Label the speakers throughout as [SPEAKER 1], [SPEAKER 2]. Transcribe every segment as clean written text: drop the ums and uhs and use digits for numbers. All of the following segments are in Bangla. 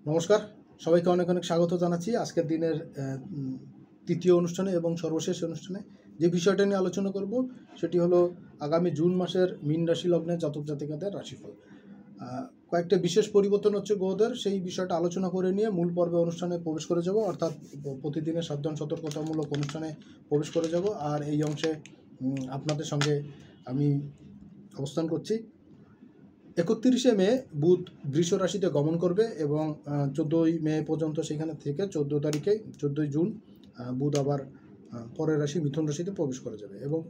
[SPEAKER 1] নমস্কার, সবাইকে অনেক অনেক স্বাগত জানাচ্ছি আজকের দিনের তৃতীয় অনুষ্ঠানে এবং সর্বশেষ অনুষ্ঠানে। যে বিষয়টা নিয়ে আলোচনা করব সেটি হলো আগামী জুন মাসের মীন রাশি লগ্নের জাতক জাতিকাদের রাশিফল। কয়েকটা বিশেষ পরিবর্তন হচ্ছে গ্রহদের, সেই বিষয়টা আলোচনা করে নিয়ে মূল পর্বে অনুষ্ঠানে প্রবেশ করে যাব, অর্থাৎ প্রতিদিনের সাবধান সতর্কতামূলক অনুষ্ঠানে প্রবেশ করে যাব। আর এই অংশে আপনাদের সঙ্গে আমি অবস্থান করছি। 31শে মে বুধ বৃষ রাশিতে গমন করবে এবং 14ই মে পর্যন্ত সেখানে থেকে 14ই জুন বুধ আবার পরের রাশি মিথুন রাশিতে প্রবেশ করে যাবে এবং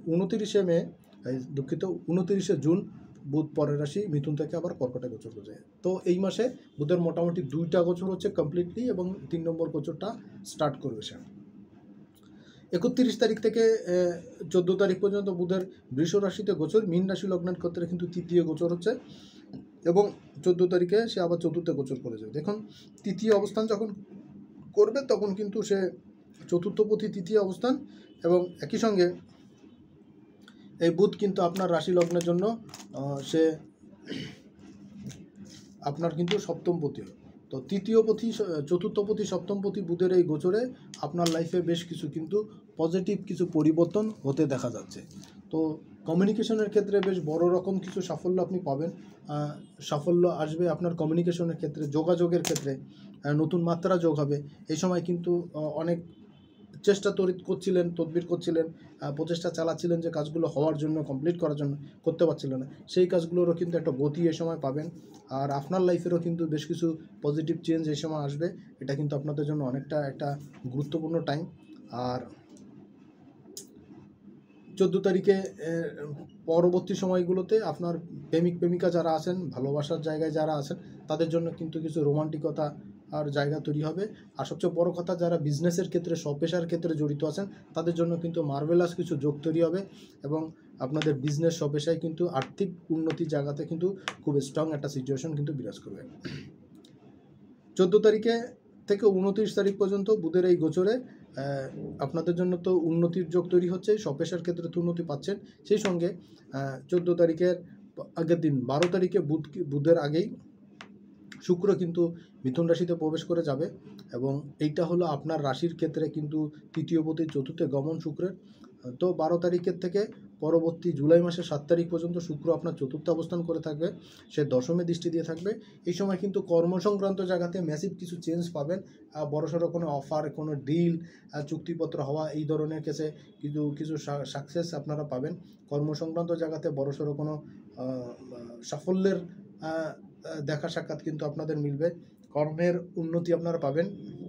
[SPEAKER 1] 29শে জুন বুধ পরের রাশি মিথুন থেকে আবার কর্কটে গোচর করে যায়। তো এই মাসে বুধের মোটামুটি 2টা গোচর হচ্ছে কমপ্লিটলি এবং 3 নম্বর গোচরটা স্টার্ট করবে সে। 31 তারিখ থেকে 14 তারিখ পর্যন্ত বুধের বৃষ রাশিতে গোচর, মীন রাশি লগ্নের ক্ষেত্রে কিন্তু তৃতীয় গোচর হচ্ছে এবং 14 তারিখে সে আবার চতুর্থে গোচর করে যাবে। দেখুন, তৃতীয় অবস্থান যখন করবে তখন কিন্তু সে চতুর্থপতি তৃতীয় অবস্থান এবং একই সঙ্গে এই বুধ কিন্তু আপনার রাশি লগ্নের জন্য সে আপনার কিন্তু সপ্তমপতি। তো তৃতীয়পতি, চতুর্থপতি, সপ্তমপতি বুধের এই গোচরে আপনার লাইফে বেশ কিছু কিন্তু পজিটিভ কিছু পরিবর্তন হতে দেখা যাচ্ছে। তো কমিউনিকেশনের ক্ষেত্রে বেশ বড় রকম কিছু সাফল্য আপনি পাবেন। সাফল্য আসবে আপনার কমিউনিকেশনের ক্ষেত্রে, যোগাযোগের ক্ষেত্রে নতুন মাত্রা যোগ হবে। এই সময় কিন্তু অনেক চেষ্টা তদবির করছিলেন, প্রচেষ্টা চালাচ্ছিলেন যে কাজগুলো হওয়ার জন্য, কমপ্লিট করার জন্য, করতে পারছিলেন না। সেই কাজগুলোরও কিন্তু একটা গতি এই সময় পাবেন। আর আপনার লাইফেরও কিন্তু বেশ কিছু পজিটিভ চেঞ্জ এই সময় আসবে। এটা কিন্তু আপনাদের জন্য অনেকটা একটা গুরুত্বপূর্ণ টাইম। আর 14 তারিখে পরবর্তী সময়গুলোতে আপনার প্রেমিক প্রেমিকা যারা আছেন, ভালোবাসার জায়গায় যারা আছেন, তাদের জন্য কিন্তু কিছু রোমান্টিকতা আর জায়গা তৈরি হবে। আর সবচেয়ে বড় কথা, যারা বিজনেসের ক্ষেত্রে, স্বপেশার ক্ষেত্রে জড়িত আছেন, তাদের জন্য কিন্তু মার্ভেলাস কিছু যোগ তৈরি হবে এবং আপনাদের বিজনেস স্বপেশায় কিন্তু আর্থিক উন্নতির জায়গাতে কিন্তু খুব স্ট্রং একটা সিচুয়েশন কিন্তু বিরাজ করবে। 14 তারিখে থেকে 29 তারিখ পর্যন্ত বুধের এই গোচরে আপনাদের জন্য তো উন্নতির যোগ তৈরি হচ্ছে, স্বপেশার ক্ষেত্রে তো উন্নতি পাচ্ছেন। সেই সঙ্গে 14 তারিখের আগের দিন 12 তারিখে বুধের আগেই শুক্র কিন্তু মিথুন রাশিতে প্রবেশ করে যাবে এবং এইটা হলো আপনার রাশির ক্ষেত্রে কিন্তু তৃতীয়পতি চতুর্থে গমন শুক্রের। তো 12 তারিখের থেকে পরবর্তী জুলাই মাসের 7 তারিখ পর্যন্ত শুক্র আপনার চতুর্থে অবস্থান করে থাকবে, সে দশমে দৃষ্টি দিয়ে থাকবে। এই সময় কিন্তু কর্মসংক্রান্ত জায়গাতে ম্যাসিভ কিছু চেঞ্জ পাবেন। বড়সড় কোনো অফার, কোনো ডিল, চুক্তিপত্র হওয়া, এই ধরনের কেসে কিছু সাকসেস আপনারা পাবেন। কর্মসংক্রান্ত জায়গাতে বড়সড় কোনো সাফল্যের দেখা সাক্ষাৎ কিন্তু আপনাদের মিলবে, কর্মের উন্নতি আপনারা পাবেন।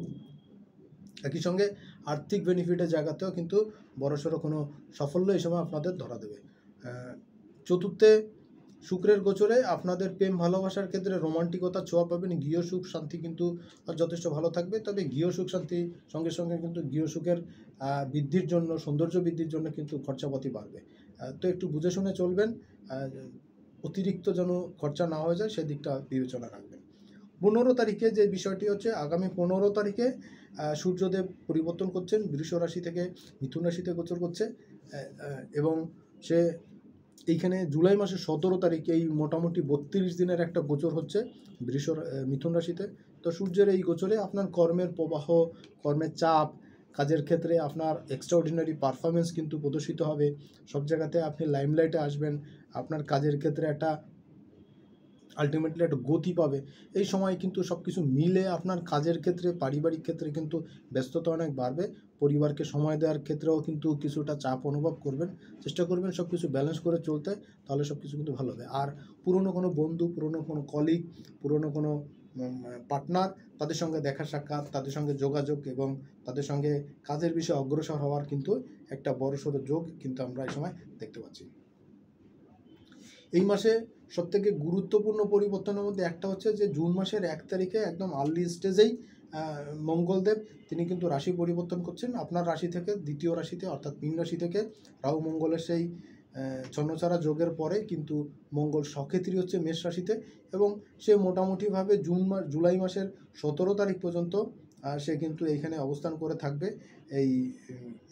[SPEAKER 1] একই সঙ্গে আর্থিক বেনিফিটের জায়গাতেও কিন্তু বড়সড় কোনো সাফল্য এই সময় আপনাদের ধরা দেবে। চতুর্থে শুক্রের গোচরে আপনাদের প্রেম ভালোবাসার ক্ষেত্রে রোমান্টিকতার ছোঁয়া পাবেন। গৃহ সুখ শান্তি কিন্তু যথেষ্ট ভালো থাকবে। তবে গৃহ সুখ শান্তি সঙ্গে সঙ্গে কিন্তু গৃহ সুখের বৃদ্ধির জন্য, সৌন্দর্য বৃদ্ধির জন্য কিন্তু খরচাপাতি বাড়বে। তো একটু বুঝে শুনে চলবেন, অতিরিক্ত যেন খরচা না হয়ে যায় সেদিকটা বিবেচনা রাখবেন। 15 তারিখে যে বিষয়টি হচ্ছে, আগামী 15 তারিখে সূর্যদেব পরিবর্তন করছেন, বৃষ রাশি থেকে মিথুন রাশিতে গোচর করছে এবং সে এইখানে জুলাই মাসের 17 তারিখে এই মোটামুটি 32 দিনের একটা গোচর হচ্ছে মিথুন রাশিতে। তো সূর্যের এই গোচরে আপনার কর্মের প্রবাহ, কর্মের চাপ, কাজের ক্ষেত্রে আপনার এক্সট্রাঅর্ডিনারি পারফরমেন্স কিন্তু প্রদর্শিত হবে। সব জায়গাতে আপনি লাইমলাইটে আসবেন, আপনার কাজের ক্ষেত্রে একটা আলটিমেটলি একটা গতি পাবে। এই সময় কিন্তু সব কিছু মিলে আপনার কাজের ক্ষেত্রে, পারিবারিক ক্ষেত্রে কিন্তু ব্যস্ততা অনেক বাড়বে। পরিবারকে সময় দেওয়ার ক্ষেত্রেও কিন্তু কিছুটা চাপ অনুভব করবেন। চেষ্টা করবেন সব কিছু ব্যালেন্স করে চলতে, তাহলে সব কিছু কিন্তু ভালো হবে। আর পুরনো কোনো বন্ধু, পুরনো কোনো কলিগ, পুরনো কোনো পার্টনার, তাদের সঙ্গে দেখা সাক্ষাৎ, তাদের সঙ্গে যোগাযোগ এবং তাদের সঙ্গে কাজের বিষয়ে অগ্রসর হওয়ার কিন্তু একটা বড়সড় যোগ কিন্তু আমরা এই সময় দেখতে পাচ্ছি। এই মাসে সবথেকে গুরুত্বপূর্ণ পরিবর্তনের মধ্যে একটা হচ্ছে যে জুন মাসের 1 তারিখে একদম আর্লি স্টেজেই মঙ্গলদেব তিনি কিন্তু রাশি পরিবর্তন করছেন। আপনার রাশি থেকে দ্বিতীয় রাশিতে, অর্থাৎ মীন রাশি থেকে রাহু মঙ্গলের সেই ছন্নছাড়া যোগের পরে কিন্তু মঙ্গল সক্ষেত্রী হচ্ছে মেষ রাশিতে এবং সে মোটামুটিভাবে জুলাই মাসের 17 তারিখ পর্যন্ত সে কিন্তু এইখানে অবস্থান করে থাকবে। এই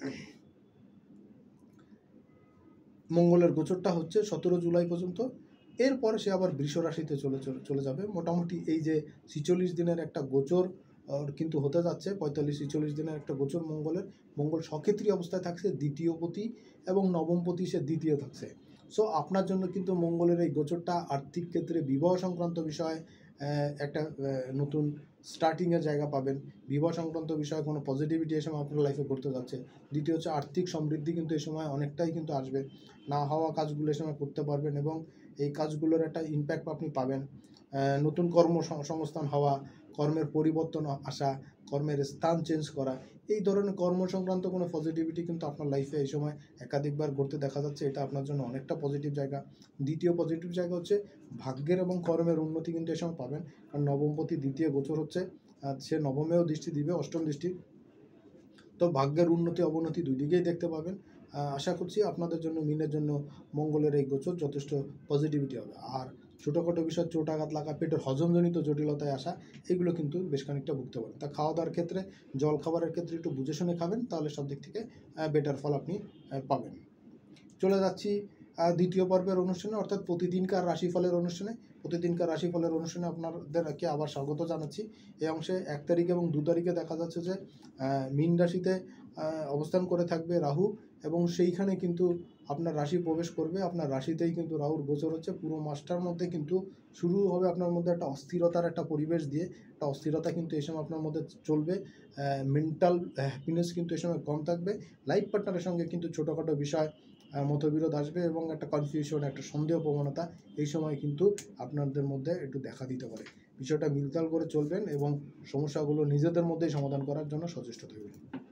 [SPEAKER 1] মঙ্গলের গোচরটা হচ্ছে 17 জুলাই পর্যন্ত। এরপরে সে আবার বৃষ রাশিতে চলে যাবে। মোটামুটি এই যে 46 দিনের একটা গোচর কিন্তু হতে যাচ্ছে, 45-46 দিনের একটা গোচর মঙ্গলের। মঙ্গল স্বক্ষেত্রী অবস্থায় থাকছে, দ্বিতীয় পতি এবং নবম পতি সে দ্বিতীয় থাকছে। সো আপনার জন্য কিন্তু মঙ্গলের এই গোচরটা আর্থিক ক্ষেত্রে বিবাহ সংক্রান্ত বিষয়ে একটা নতুন স্টার্টিংয়ের জায়গা পাবেন। বিবাহ সংক্রান্ত বিষয়ে কোনো পজিটিভিটি এই সময় আপনার লাইফে ঘটতে যাচ্ছে। দ্বিতীয় হচ্ছে আর্থিক সমৃদ্ধি কিন্তু এই সময় অনেকটাই কিন্তু আসবে। না হওয়া কাজগুলো এই সময় করতে পারবেন এবং এই কাজগুলোর একটা ইম্প্যাক্ট আপনি পাবেন। নতুন কর্মসংস্থান হওয়া, কর্মের পরিবর্তন আসা, কর্মের স্থান চেঞ্জ করা, এই ধরনের কর্ম সংক্রান্ত কোনো পজিটিভিটি কিন্তু আপনার লাইফে এই সময় একাধিকবার ঘটতে দেখা যাচ্ছে। এটা আপনার জন্য অনেকটা পজিটিভ জায়গা। দ্বিতীয় পজিটিভ জায়গা হচ্ছে ভাগ্যের এবং কর্মের উন্নতি কিন্তু এই সময় পাবেন। কারণ নবমপতি দ্বিতীয় গোচর হচ্ছে, সে নবমেও দৃষ্টি দিবে, অষ্টম দৃষ্টি। তো ভাগ্যের উন্নতি অবনতি দুই দিকেই দেখতে পাবেন। আশা করছি আপনাদের জন্য, মিনের জন্য মঙ্গলের এই গোচর যথেষ্ট পজিটিভিটি হবে। আর ছোটোখাটো বিষয়, চোট আঘাত লাগা, পেটের হজমজনিত জটিলতায় আসা, এগুলো কিন্তু বেশ খানিকটা ভুগতে পারেন। তা খাওয়া দাওয়ার ক্ষেত্রে, জল খাবারের ক্ষেত্রে একটু বুঝে শুনে খাবেন, তাহলে সব দিক থেকে বেটার ফল আপনি পাবেন। চলে যাচ্ছি দ্বিতীয় পর্বের অনুষ্ঠানে, অর্থাৎ প্রতিদিনকার রাশিফলের অনুষ্ঠানে। প্রতিদিনকার রাশিফলের অনুষ্ঠানে আপনাদেরকে আবার স্বাগত জানাচ্ছি। এই অংশে 1 তারিখ এবং 2 তারিখে দেখা যাচ্ছে যে মীন রাশিতে অবস্থান করে থাকবে রাহু, এবং সেইখানে কিন্তু আপনার রাশি প্রবেশ করবে। আপনার রাশিতেই কিন্তু রাহুর গোচর হচ্ছে। পুরো মাসটার মধ্যে কিন্তু শুরু হবে আপনার মধ্যে একটা অস্থিরতার একটা পরিবেশ দিয়ে। একটা অস্থিরতা কিন্তু এই সময় আপনার মধ্যে চলবে। মেন্টাল হ্যাপিনেস কিন্তু এই সময় কম থাকবে। লাইফ পার্টনারের সঙ্গে কিন্তু ছোটোখাটো বিষয় মতবিরোধ আসবে এবং একটা কনফিউশন, একটা সন্দেহ প্রবণতা এই সময় কিন্তু আপনাদের মধ্যে একটু দেখা দিতে পারে। বিষয়টা মিলতাল করে চলবেন এবং সমস্যাগুলো নিজেদের মধ্যেই সমাধান করার জন্য সচেষ্ট থাকবেন।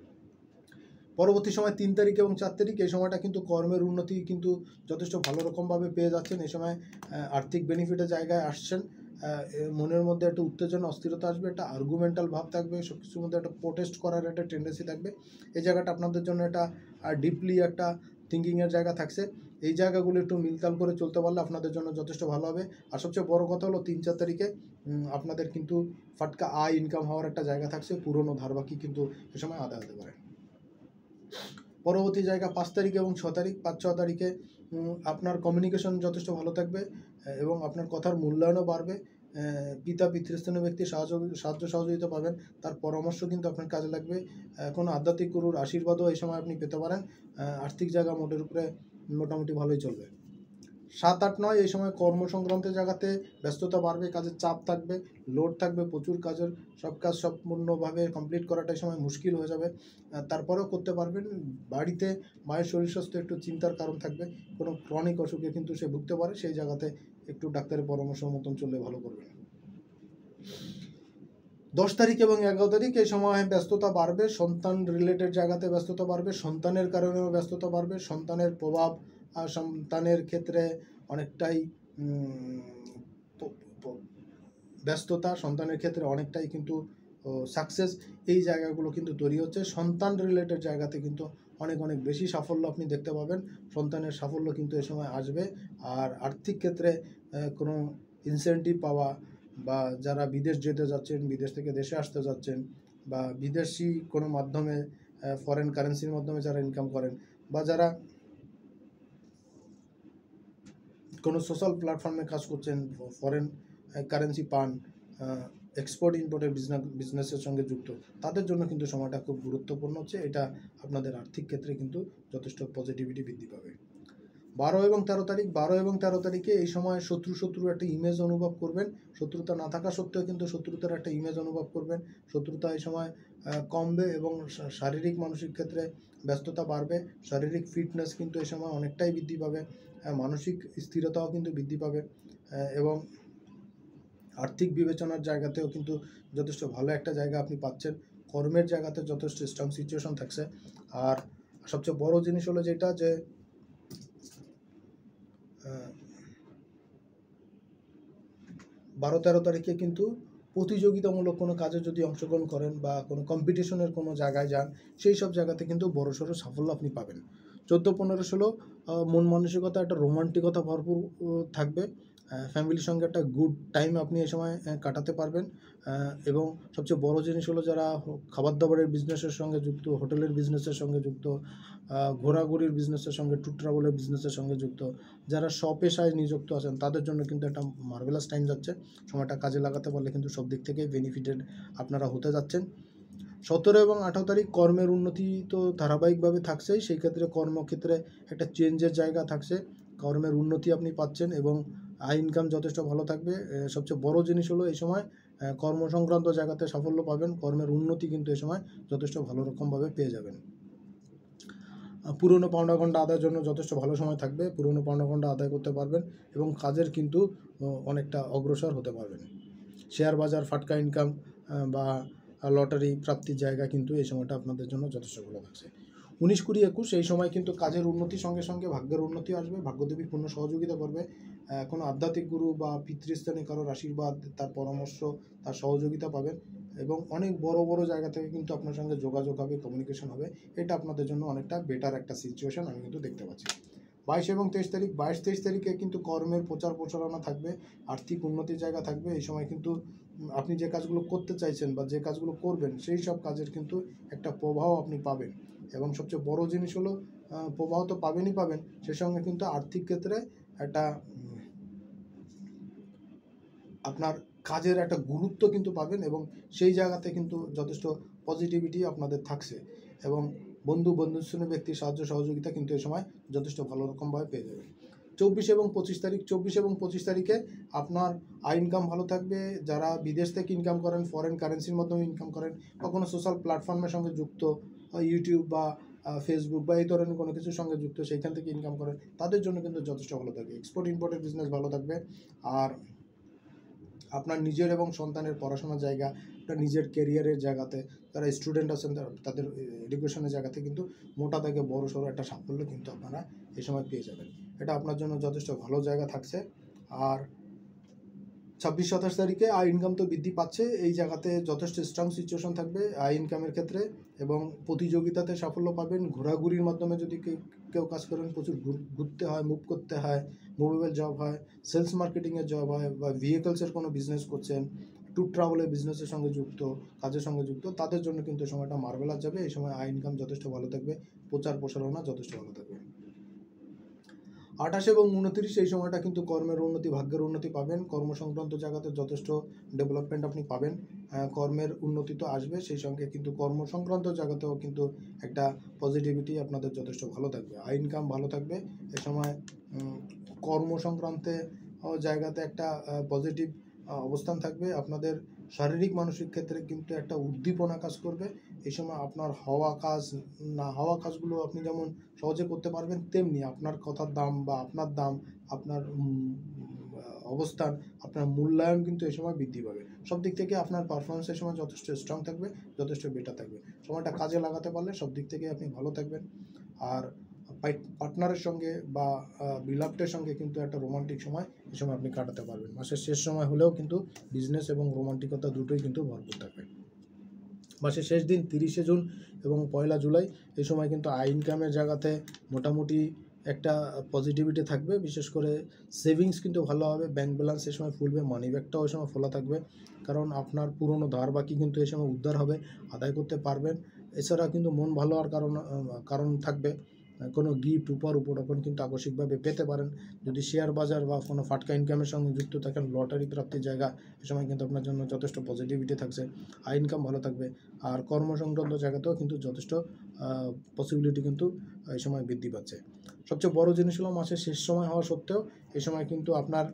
[SPEAKER 1] পরবর্তী সময় 3 তারিখ এবং 4 তারিখ, এই সময়টা কিন্তু কর্মের উন্নতি কিন্তু যথেষ্ট ভালো রকমভাবে পেয়ে যাচ্ছেন। এই সময় আর্থিক বেনিফিটের জায়গায় আসছেন। মনের মধ্যে একটা উত্তেজনা, অস্থিরতা আসবে, একটা আর্গুমেন্টাল ভাব থাকবে, সব কিছুর মধ্যে একটা প্রোটেস্ট করার একটা টেন্ডেন্সি থাকবে। এই জায়গাটা আপনাদের জন্য একটা ডিপলি একটা থিঙ্কিংয়ের জায়গা থাকছে। এই জায়গাগুলো একটু মিলতাল করে চলতে পারলে আপনাদের জন্য যথেষ্ট ভালো হবে। আর সবচেয়ে বড় কথা হলো 3-4 তারিখে আপনাদের কিন্তু ফাটকা আয় ইনকাম হওয়ার একটা জায়গা থাকছে। পুরনো ধারবাকি কিন্তু এ সময় আদায় হতে পারে। পরবর্তী জায়গা 5 তারিখ এবং 6 তারিখ। 5-6 তারিখে আপনার কমিউনিকেশন যথেষ্ট ভালো থাকবে এবং আপনার কথার মূল্যায়নও বাড়বে। পিতা পিতৃস্থানীয় ব্যক্তির সাহায্য সহযোগিতা পাবেন, তার পরামর্শ কিন্তু আপনার কাজে লাগবে। কোনো আধ্যাত্মিক গুরুর আশীর্বাদও এই সময় আপনি পেতে পারেন। আর্থিক জায়গা মোটের উপরে মোটামুটি ভালোই চলবে। 7, 8, 9 এই সময় কর্মসংক্রান্ত জায়গাতে ব্যস্ততা বাড়বে, কাজের চাপ থাকবে, লোড থাকবে প্রচুর। কাজের সব কাজ সম্পূর্ণভাবে কমপ্লিট করাটা এই সময় মুশকিল হয়ে যাবে। তারপরেও করতে পারবেন। বাড়িতে মায়ের শরীর স্বাস্থ্য একটু চিন্তার কারণ থাকবে। কোনো ক্রনিক অসুখে কিন্তু সে ভুগতে পারে, সেই জায়গাতে একটু ডাক্তারের পরামর্শ মতন চললে ভালো করবেন। 10 তারিখ এবং 11 তারিখ এই সময় ব্যস্ততা বাড়বে, সন্তান রিলেটেড জায়গাতে ব্যস্ততা বাড়বে, সন্তানের কারণেও ব্যস্ততা বাড়বে। সন্তানের প্রভাব, সন্তানের ক্ষেত্রে অনেকটাই ব্যস্ততা, সন্তানের ক্ষেত্রে অনেকটাই কিন্তু সাকসেস, এই জায়গাগুলো কিন্তু তৈরি হচ্ছে। সন্তান রিলেটেড জায়গাতে কিন্তু অনেক অনেক বেশি সাফল্য আপনি দেখতে পাবেন। সন্তানের সাফল্য কিন্তু এ সময় আসবে। আর আর্থিক ক্ষেত্রে কোনো ইনসেন্টিভ পাওয়া, বা যারা বিদেশ যেতে যাচ্ছেন, বিদেশ থেকে দেশে আসতে যাচ্ছেন, বা বিদেশি কোনো মাধ্যমে ফরেন কারেন্সির মাধ্যমে যারা ইনকাম করেন, বা যারা কোনো সোশ্যাল প্ল্যাটফর্মে কাজ করছেন, ফরেন কারেন্সি পান, এক্সপোর্ট ইম্পোর্টের বিজনেসের সঙ্গে যুক্ত, তাদের জন্য কিন্তু সময়টা খুব গুরুত্বপূর্ণ হচ্ছে। এটা আপনাদের আর্থিক ক্ষেত্রে কিন্তু যথেষ্ট পজিটিভিটি বৃদ্ধি পাবে। 12 এবং 13 তারিখ, 12 এবং 13 তারিখে এই সময় শত্রুর একটা ইমেজ অনুভব করবেন। শত্রুতা না থাকা সত্ত্বেও কিন্তু শত্রুতার একটা ইমেজ অনুভব করবেন। শত্রুতা এই সময় কমবে এবং শারীরিক মানসিক ক্ষেত্রে ব্যস্ততা বাড়বে। শারীরিক ফিটনেস কিন্তু এই সময় অনেকটাই বৃদ্ধি পাবে। মানসিক স্থিরতাও কিন্তু বৃদ্ধি পাবে এবং আর্থিক বিবেচনার জায়গাতেও কিন্তু যথেষ্ট ভালো একটা জায়গা আপনি পাচ্ছেন। কর্মের জায়গাতে যথেষ্ট স্ট্রং সিচুয়েশন থাকছে। আর সবচেয়ে বড় জিনিস হলো যেটা, যে 12-13 তারিখে কিন্তু প্রতিযোগিতামূলক কোনো কাজে যদি অংশগ্রহণ করেন বা কোনো কম্পিটিশনের কোনো জায়গায় যান, সেই সব জায়গাতে কিন্তু বড়সড় সাফল্য আপনি পাবেন। 14, 15, 16 মন মানসিকতা, একটা রোমান্টিকতা ভরপুর থাকবে। ফ্যামিলির সঙ্গে একটা গুড টাইম আপনি এই সময় কাটাতে পারবেন। এবং সবচেয়ে বড় জিনিস হলো যারা খাবার দাবারের বিজনেসের সঙ্গে যুক্ত, হোটেলের বিজনেসের সঙ্গে যুক্ত, ঘোরাঘুরির বিজনেসের সঙ্গে, ট্যুর ট্রাভেলের বিজনেসের সঙ্গে যুক্ত, যারা স্বপেশায় নিযুক্ত আছেন তাদের জন্য কিন্তু একটা মার্ভেলাস টাইম যাচ্ছে। সময়টা কাজে লাগাতে পারলে কিন্তু সব দিক থেকেই বেনিফিটেড আপনারা হতে যাচ্ছেন। 17 এবং 18 তারিখ কর্মের উন্নতি তো ধারাবাহিকভাবে থাকছেই, সেই ক্ষেত্রে কর্মক্ষেত্রে একটা চেঞ্জের জায়গা থাকছে, কর্মের উন্নতি আপনি পাচ্ছেন এবং আয় ইনকাম যথেষ্ট ভালো থাকবে। সবচেয়ে বড় জিনিস হলো এই সময় কর্মসংক্রান্ত জায়গাতে সাফল্য পাবেন, কর্মের উন্নতি কিন্তু এই সময় যথেষ্ট ভালো রকমভাবে পেয়ে যাবেন। পুরনো পাওনা আদায়ের জন্য যথেষ্ট ভালো সময় থাকবে, পুরনো পাওনা আদায় করতে পারবেন এবং কাজের কিন্তু অনেকটা অগ্রসর হতে পারবেন। শেয়ার বাজার, ফাটকা ইনকাম বা লটারি প্রাপ্তির জায়গা কিন্তু এই সময়টা আপনাদের জন্য যথেষ্ট ভালো থাকছে। 19, 20, 21 এই সময় কিন্তু কাজের উন্নতির সঙ্গে সঙ্গে ভাগ্যের উন্নতি আসবে, ভাগ্যদেবী পূর্ণ সহযোগিতা করবে। কোনো আধ্যাত্মিক গুরু বা পিতৃস্থানীয় কারোর আশীর্বাদ, তার পরামর্শ, তার সহযোগিতা পাবেন এবং অনেক বড় বড় জায়গা থেকে কিন্তু আপনার সঙ্গে যোগাযোগ হবে, কমিউনিকেশন হবে। এটা আপনাদের জন্য অনেকটা বেটার একটা সিচুয়েশন আমি কিন্তু দেখতে পাচ্ছি। 22 এবং 23 তারিখ, 22-23 তারিখে কিন্তু কর্মের প্রচার প্রচারণা থাকবে, আর্থিক উন্নতির জায়গা থাকবে। এই সময় কিন্তু আপনি যে কাজগুলো করতে চাইছেন বা যে কাজগুলো করবেন সেই সব কাজের কিন্তু একটা প্রভাব আপনি পাবেন এবং সবচেয়ে বড় জিনিস হলো প্রভাব তো পাবেনই পাবেন, সেই সঙ্গে কিন্তু আর্থিক ক্ষেত্রে একটা আপনার কাজের একটা গুরুত্ব কিন্তু পাবেন এবং সেই জায়গাতে কিন্তু যথেষ্ট পজিটিভিটি আপনাদের থাকছে এবং বন্ধুস্থানীয় ব্যক্তির সাহায্য সহযোগিতা কিন্তু এই সময় যথেষ্ট ভালো রকমভাবে পেয়ে যাবেন। 24 এবং 25 তারিখ, 24 এবং 25 তারিখে আপনার আয় ইনকাম ভালো থাকবে। যারা বিদেশ থেকে ইনকাম করেন, ফরেন কারেন্সির মাধ্যমে ইনকাম করেন বা কোনো সোশ্যাল প্ল্যাটফর্মের সঙ্গে যুক্ত, ইউটিউব বা ফেসবুক বা এই ধরনের কোনো কিছুর সঙ্গে যুক্ত, সেইখান থেকে ইনকাম করেন, তাদের জন্য কিন্তু যথেষ্ট ভালো থাকবে। এক্সপোর্ট ইম্পোর্টের বিজনেস ভালো থাকবে। আর আপনার নিজের এবং সন্তানের পড়াশোনার জায়গা, নিজের কেরিয়ারের জায়গাতে, যারা স্টুডেন্ট আছেন তাদের এডুকেশনের জায়গাতে কিন্তু মোটা থেকে বড় সড়ো একটা সাফল্য কিন্তু আপনারা এই সময় পেয়ে যাবেন। এটা আপনার জন্য যথেষ্ট ভালো জায়গা থাকছে। আর 26-27 তারিখে আয় ইনকাম তো বৃদ্ধি পাচ্ছে, এই জায়গাতে যথেষ্ট স্ট্রং সিচুয়েশন থাকবে আয় ইনকামের ক্ষেত্রে এবং প্রতিযোগিতাতে সাফল্য পাবেন। ঘোরাঘুরির মাধ্যমে যদি কেউ কাজ করেন, প্রচুর ঘুরতে হয়, মুভ করতে হয়, মুভেবল জব হয়, সেলস মার্কেটিংয়ের জব হয় বা ভেহিকলসের কোনো বিজনেস করছেন, ট্যুর ট্রাভেলের বিজনেসের সঙ্গে যুক্ত, কাজের সঙ্গে যুক্ত, তাদের জন্য কিন্তু সময়টা মার্ভেলাস যাবে। এই সময় আয় ইনকাম যথেষ্ট ভালো থাকবে, প্রচার প্রসারণা যথেষ্ট ভালো থাকবে। 28 এবং 29 এই সময়টা কিন্তু কর্মের উন্নতি, ভাগ্যের উন্নতি পাবেন, কর্মসংক্রান্ত জায়গাতে যথেষ্ট ডেভেলপমেন্ট আপনি পাবেন। কর্মের উন্নতি তো আসবে, সেই সঙ্গে কিন্তু কর্মসংক্রান্ত জায়গাতেও কিন্তু একটা পজিটিভিটি আপনাদের যথেষ্ট ভালো থাকবে, আয় ইনকাম ভালো থাকবে। এ সময় কর্মসংক্রান্তে জায়গাতে একটা পজিটিভ অবস্থান থাকবে। আপনাদের শারীরিক মানসিক ক্ষেত্রে কিন্তু একটা উদ্দীপনা কাজ করবে। এই সময় আপনার হওয়া কাজ, না হওয়া কাজগুলো আপনি যেমন সহজে করতে পারবেন, তেমনি আপনার কথার দাম বা আপনার দাম, আপনার অবস্থান, আপনার মূল্যায়ন কিন্তু এই সময় বৃদ্ধি পাবে। সব দিক থেকে আপনার পারফরমেন্স এই সময় যথেষ্ট স্ট্রং থাকবে, যথেষ্ট বেটার থাকবে। সময়টা কাজে লাগাতে পারলে সব দিক থেকে আপনি ভালো থাকবেন। আর পার্টনারের সঙ্গে বা বিলাভডের সঙ্গে কিন্তু একটা রোমান্টিক সময় এই সময় আপনি কাটাতে পারবেন। মাসের শেষ সময় হলেও কিন্তু বিজনেস এবং রোমান্টিকতা দুটোই কিন্তু ভরপুর থাকবে। মাসের শেষ দিন 30শে জুন এবং 1লা জুলাই এই সময় কিন্তু আয় ইনকামের জায়গাতে মোটামুটি একটা পজিটিভিটি থাকবে। বিশেষ করে সেভিংস কিন্তু ভালো হবে, ব্যাংক ব্যালেন্স এই সময় ফুলবে, মানি ব্যাগটাও এই সময় খোলা থাকবে, কারণ আপনার পুরনো ধার বাকি কিন্তু এই সময় উদ্ধার হবে, আদায় করতে পারবেন। এছাড়া কিন্তু মন ভালো হওয়ার কারণ থাকবে, কোনো গিফট উপহার কিন্তু আকস্মিকভাবে পেতে পারেন। যদি শেয়ার বাজার বা কোনো ফাটকা ইনকামের সঙ্গে যুক্ত থাকেন, লটারি প্রাপ্তির জায়গা এ সময় কিন্তু আপনার জন্য যথেষ্ট পজিটিভিটি থাকছে, আয় ইনকাম ভালো থাকবে। আর কর্মসংক্রান্ত জায়গাতেও কিন্তু যথেষ্ট পসিবিলিটি কিন্তু এই সময় বৃদ্ধি পাচ্ছে। সবচেয়ে বড় জিনিস হলো মাসের শেষ সময় হওয়া সত্ত্বেও এই সময় কিন্তু আপনার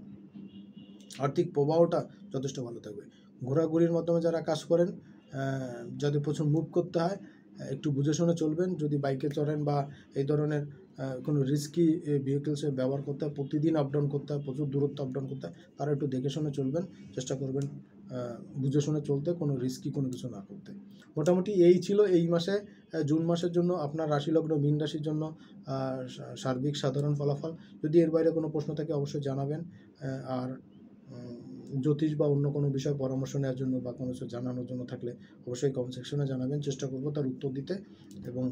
[SPEAKER 1] আর্থিক প্রবাহটা যথেষ্ট ভালো থাকবে। ঘোরাঘুরির মাধ্যমে যারা কাজ করেন, যাদের প্রচুর মুভ করতে হয়, একটু বুঝে শুনে চলবেন। যদি বাইকে চড়েন বা এই ধরনের কোনো রিস্কি ভেহিকেলসে ব্যবহার করতে হয়, প্রতিদিন আপ ডাউন করতে হয়, প্রচুর দূরত্ব আপ ডাউন করতে হয়, তারা একটু দেখে শুনে চলবেন, চেষ্টা করবেন বুঝে শুনে চলতে, কোনো রিস্কি কোনো কিছু না করতে। মোটামুটি এই ছিল এই মাসে জুন মাসের জন্য আপনার রাশিলগ্ন মীন রাশির জন্য সার্বিক সাধারণ ফলাফল। যদি এর বাইরে কোনো প্রশ্ন থাকে অবশ্যই জানাবেন। আর জ্যোতিষ বা অন্য কোনো বিষয়ে পরামর্শ নেওয়ার জন্য বা কোনো কিছু জানানোর জন্য থাকলে অবশ্যই কমেন্ট সেকশনে জানাবেন, চেষ্টা করব তার উত্তর দিতে। এবং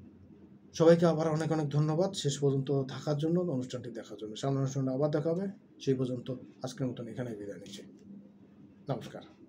[SPEAKER 1] সবাইকে আবার অনেক অনেক ধন্যবাদ শেষ পর্যন্ত থাকার জন্য, অনুষ্ঠানটি দেখার জন্য। সামনের অনুষ্ঠানটা আবার দেখা হবে। সেই পর্যন্ত আজকের মতন এখানে বিদায় নিচ্ছি। নমস্কার।